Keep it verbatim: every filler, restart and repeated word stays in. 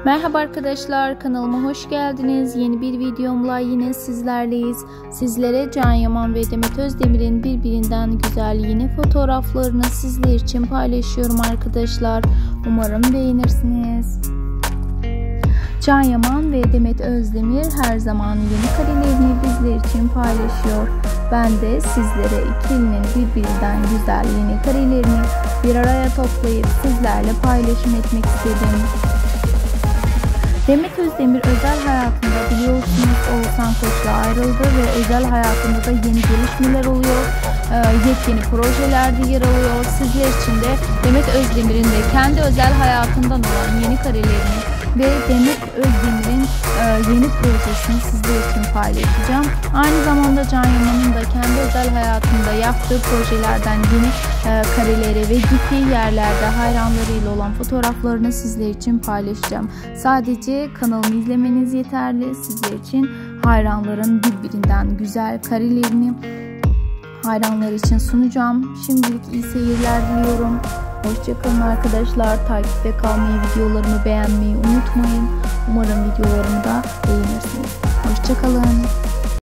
Merhaba arkadaşlar, kanalıma hoş geldiniz. Yeni bir videomla yine sizlerleyiz. Sizlere Can Yaman ve Demet Özdemir'in birbirinden güzel yeni fotoğraflarını sizler için paylaşıyorum arkadaşlar. Umarım beğenirsiniz. Can Yaman ve Demet Özdemir her zaman yeni karelerini bizler için paylaşıyor. Ben de sizlere ikilinin birbirinden güzel yeni karelerini bir araya toplayıp sizlerle paylaşım etmek istedim. Demet Özdemir özel hayatında biliyorsunuz Oğuzhan Koç'la ayrıldı ve özel hayatında da yeni gelişmeler oluyor. Ee, yepyeni projelerde yer alıyor. Sizler için de Demet Özdemir'in de kendi özel hayatından olan yeni karelerini ve Demet Özdemir'in e, yeni projesini sizler için paylaşacağım. Aynı zamanda Can Yaman'ın da kendi özel hayatında yaptığı projelerden yeni e, kareleri ve gittiği yerlerde hayranlarıyla olan fotoğraflarını sizler için paylaşacağım. Sadece kanalımı izlemeniz yeterli. Sizler için hayranların birbirinden güzel karelerini hayranlar için sunacağım. Şimdilik iyi seyirler diliyorum. Hoşçakalın arkadaşlar. Takipte kalmayı, videolarımı beğenmeyi unutmayın. Umarım videolarımı da beğenirsiniz. Hoşçakalın.